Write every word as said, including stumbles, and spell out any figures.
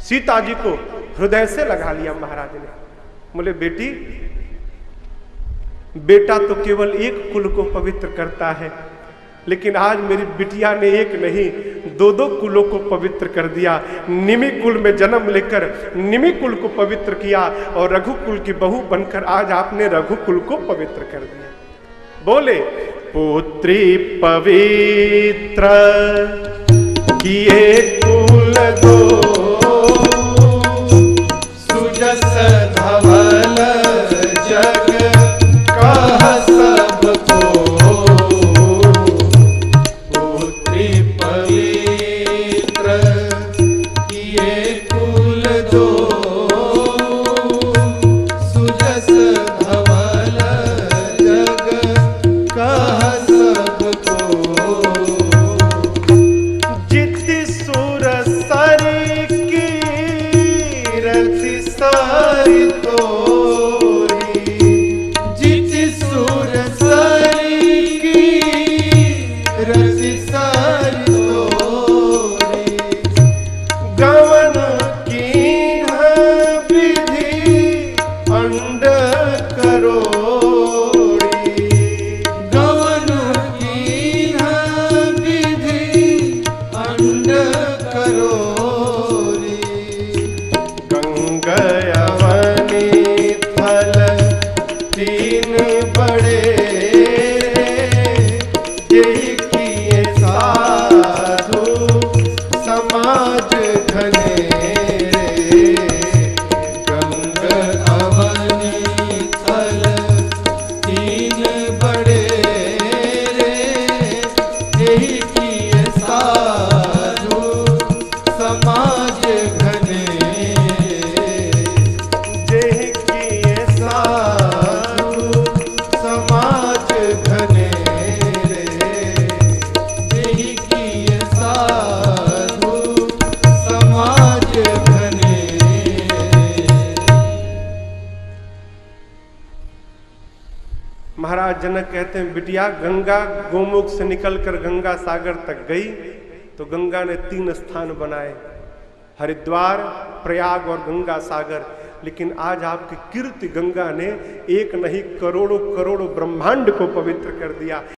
सीता जी को हृदय से लगा लिया महाराज ने। बोले बेटी, बेटा तो केवल एक कुल को पवित्र करता है, लेकिन आज मेरी बिटिया ने एक नहीं दो दो कुलों को पवित्र कर दिया। निमि कुल में जन्म लेकर निमि कुल को पवित्र किया और रघुकुल की बहू बनकर आज आपने रघुकुल को पवित्र कर दिया। बोले पुत्री पवित्र किए कुल दो, सुजस धवल जग कह सबको, पुत्री पवित्र किए कुल दो, सुजस धवल जग कह सबको, जिति सुर सरी की रति सारी तोरी, जिति सुर सरी की रति सारी तोरी, गवन कीन्ह विधि अंड करोड़ी, गवन कीन्ह विधि अंड करोड़ी, गंगा यवनी थल तीन बड़े, यही किए साधु समाज घनेरे, गंगा अवनी थल तीन बड़े, यही किए साधु समाज घनेरे, यही किए साधु समाज घनेरे, यही किए साधु समाज घनेरे। महाराज जनक कहते हैं बिटिया, गंगा गोमुख से निकलकर गंगा सागर तक गई तो गंगा ने तीन स्थान बनाए, हरिद्वार, प्रयाग और गंगा सागर। लेकिन आज आपकी कीर्ति गंगा ने एक नहीं करोड़ों करोड़ों ब्रह्मांड को पवित्र कर दिया।